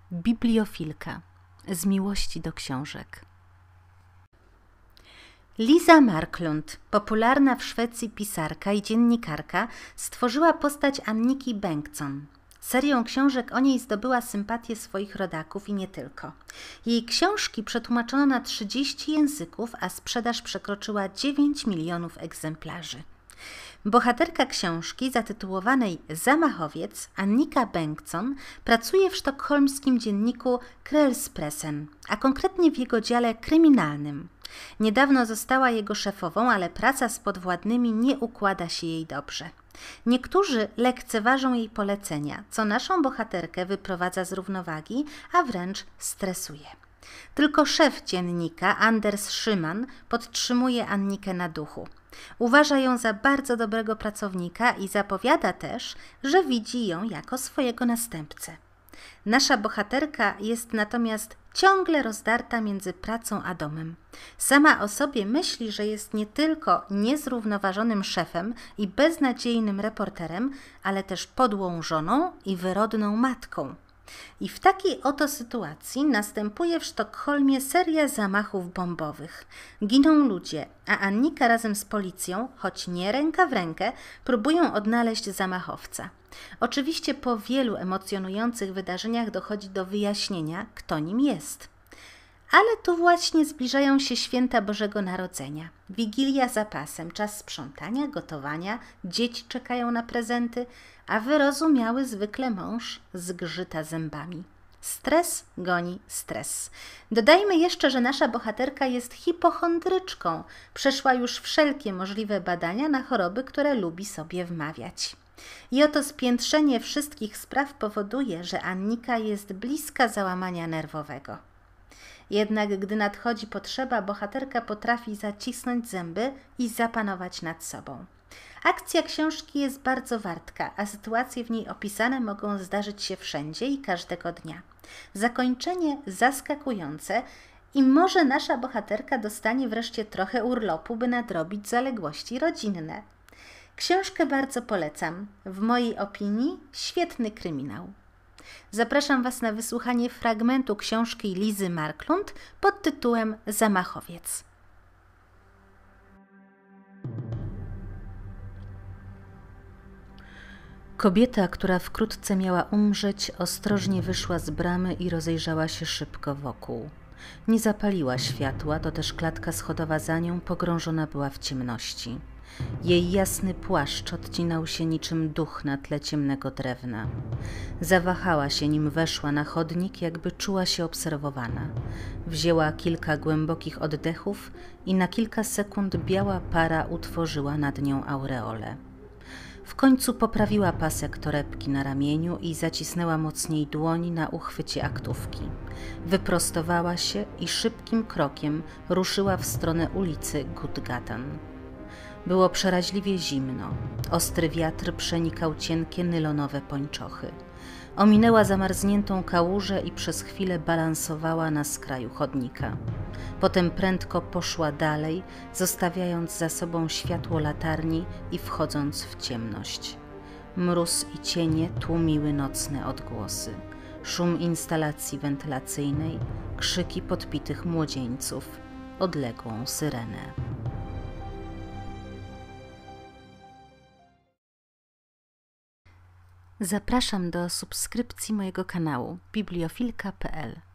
Bibliofilka z miłości do książek. Liza Marklund, popularna w Szwecji pisarka i dziennikarka, stworzyła postać Anniki Bengtsson. Serią książek o niej zdobyła sympatię swoich rodaków i nie tylko. Jej książki przetłumaczono na 30 języków, a sprzedaż przekroczyła 9 milionów egzemplarzy. Bohaterka książki zatytułowanej Zamachowiec, Annika Bengtsson, pracuje w sztokholmskim dzienniku Kvällspressen, a konkretnie w jego dziale kryminalnym. Niedawno została jego szefową, ale praca z podwładnymi nie układa się jej dobrze. Niektórzy lekceważą jej polecenia, co naszą bohaterkę wyprowadza z równowagi, a wręcz stresuje. Tylko szef dziennika, Anders Szyman, podtrzymuje Annikę na duchu. Uważa ją za bardzo dobrego pracownika i zapowiada też, że widzi ją jako swojego następcę. Nasza bohaterka jest natomiast ciągle rozdarta między pracą a domem. Sama o sobie myśli, że jest nie tylko niezrównoważonym szefem i beznadziejnym reporterem, ale też podłą żoną i wyrodną matką. I w takiej oto sytuacji następuje w Sztokholmie seria zamachów bombowych. Giną ludzie, a Annika razem z policją, choć nie ręka w rękę, próbują odnaleźć zamachowca. Oczywiście po wielu emocjonujących wydarzeniach dochodzi do wyjaśnienia, kto nim jest. Ale tu właśnie zbliżają się święta Bożego Narodzenia. Wigilia za pasem, czas sprzątania, gotowania, dzieci czekają na prezenty, a wyrozumiały zwykle mąż zgrzyta zębami. Stres goni stres. Dodajmy jeszcze, że nasza bohaterka jest hipochondryczką. Przeszła już wszelkie możliwe badania na choroby, które lubi sobie wmawiać. I oto spiętrzenie wszystkich spraw powoduje, że Annika jest bliska załamania nerwowego. Jednak gdy nadchodzi potrzeba, bohaterka potrafi zacisnąć zęby i zapanować nad sobą. Akcja książki jest bardzo wartka, a sytuacje w niej opisane mogą zdarzyć się wszędzie i każdego dnia. Zakończenie zaskakujące i może nasza bohaterka dostanie wreszcie trochę urlopu, by nadrobić zaległości rodzinne. Książkę bardzo polecam. W mojej opinii świetny kryminał. Zapraszam Was na wysłuchanie fragmentu książki Lizy Marklund pod tytułem Zamachowiec. Kobieta, która wkrótce miała umrzeć, ostrożnie wyszła z bramy i rozejrzała się szybko wokół. Nie zapaliła światła, to też klatka schodowa za nią pogrążona była w ciemności. Jej jasny płaszcz odcinał się niczym duch na tle ciemnego drewna. Zawahała się, nim weszła na chodnik, jakby czuła się obserwowana. Wzięła kilka głębokich oddechów i na kilka sekund biała para utworzyła nad nią aureolę. W końcu poprawiła pasek torebki na ramieniu i zacisnęła mocniej dłoń na uchwycie aktówki. Wyprostowała się i szybkim krokiem ruszyła w stronę ulicy Gutgatan. Było przeraźliwie zimno. Ostry wiatr przenikał cienkie nylonowe pończochy. Ominęła zamarzniętą kałużę i przez chwilę balansowała na skraju chodnika. Potem prędko poszła dalej, zostawiając za sobą światło latarni i wchodząc w ciemność. Mróz i cienie tłumiły nocne odgłosy. Szum instalacji wentylacyjnej, krzyki podpitych młodzieńców, odległą syrenę. Zapraszam do subskrypcji mojego kanału bibliofilka.pl.